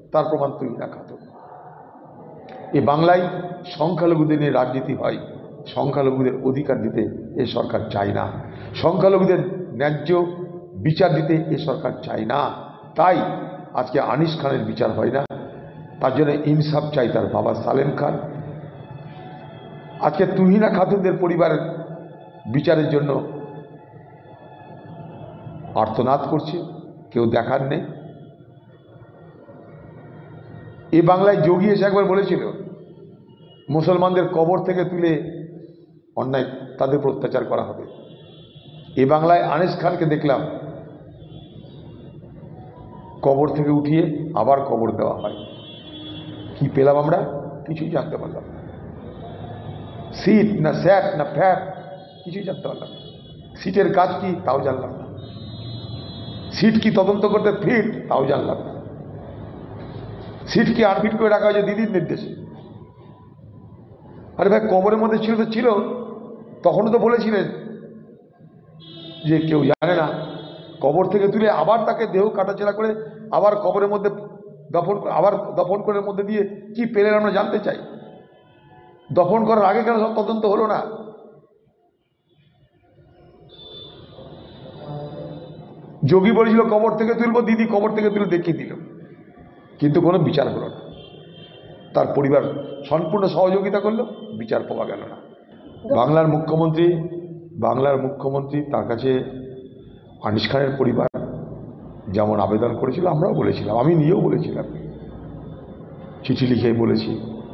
তার প্রমাণ তুহিনা খাতুন। এ বাংলায় সংখ্যালঘুদের নিয়ে রাজনীতি হয়, সংখ্যালঘুদের অধিকার দিতে এ সরকার চায় না, সংখ্যালঘুদের ন্যায্য বিচার দিতে এ সরকার চায় না। তাই আজকে আনিস খানের বিচার হয় না, তার জন্য ইনসাফ চাই তার বাবা সালেম খান। আজকে তুহিনা খাতুনদের পরিবারের বিচারের জন্য আর্তনাদ করছে, কেউ দেখার নেই। এ বাংলায় যোগী এসে একবার বলেছিল মুসলমানদের কবর থেকে তুলে অন্যায় তাদের অত্যাচার করা হবে। এ বাংলায় আনিস খানকে দেখলাম কবর থেকে উঠিয়ে আবার কবর দেওয়া হয়। কি পেলাম আমরা? কিছুই জানতে পারলাম না। সিট না স্যাট না ফ্যাট কিছুই জানতে পারলাম না। সিটের কাজ কি তাও জানলাম না। সিট কি তদন্ত করতে ফিট তাও জানলাম না। সিট কি আনফিট করে রাখা হয়েছে দিদির নির্দেশে। আরে ভাই, কবরের মধ্যে ছিল তো ছিল, তখনও তো বলেছিলেন যে কেউ জানে না। কবর থেকে তুলে আবার তাকে দেহ কাটাছেড়া করে আবার কবরের মধ্যে দফন করার মধ্যে দিয়ে কি পেলেন আমরা জানতে চাই। দফন করার আগে কেন সব তদন্ত হলো না? যোগী বলেছিল কবর থেকে তুলবো, দিদি কবর থেকে তুলে দেখিয়ে দিল, কিন্তু কোনো বিচার হলো না। তার পরিবার সম্পূর্ণ সহযোগিতা করলো, বিচার পাওয়া গেল না। বাংলার মুখ্যমন্ত্রী তার কাছে আনিস খানের পরিবার যেমন আবেদন করেছিল, আমরাও বলেছিলাম, আমি নিজেও বলেছিলাম, চিঠি লিখে বলেছি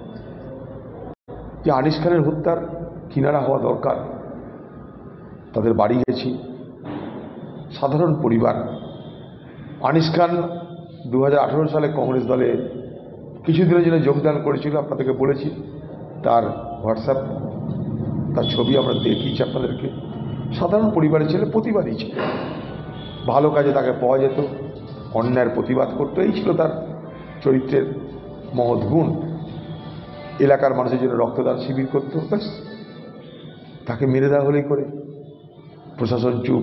যে আনিস খানের হত্যার কিনারা হওয়া দরকার। তাদের বাড়ি গেছি, সাধারণ পরিবার। আনিস খান 2018 সালে কংগ্রেস দলে কিছুদিনের জন্য যোগদান করেছিল, আপনাদেরকে বলেছি। তার হোয়াটসঅ্যাপ, তার ছবি আমরা দেখিয়েছি আপনাদেরকে। সাধারণ পরিবারের ছেলে, প্রতিবাদী ছিল, ভালো কাজে তাকে পাওয়া যেত, অন্যায়ের প্রতিবাদ করতো, এই ছিল তার চরিত্রের মহৎ গুণ। এলাকার মানুষের জন্য রক্তদান শিবির করতো, ব্যাস। তাকে মেরে দেওয়া হলেই করে প্রশাসন চুপ,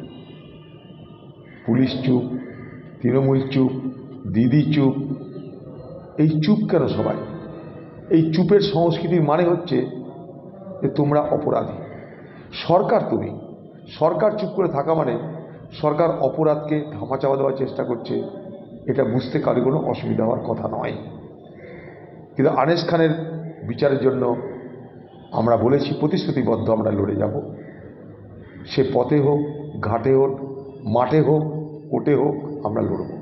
পুলিশ চুপ, তৃণমূল চুপ, দিদি চুপ। এই চুপ কেন সবাই? এই চুপের সংস্কৃতির মানে হচ্ছে যে তোমরা অপরাধী, সরকার, তুমি সরকার চুপ করে থাকা মানে সরকার অপরাধকে ধামাচাপা দেওয়ার চেষ্টা করছে। এটা বুঝতে কারো কোনো অসুবিধা হওয়ার কথা নয়। কিন্তু আনিস খানের বিচারের জন্য আমরা বলেছি, প্রতিশ্রুতিবদ্ধ, আমরা লড়ে যাব। সে পথে হোক, ঘাটে হোক, মাঠে হোক, কোর্টে হোক, আমরা লড়ব।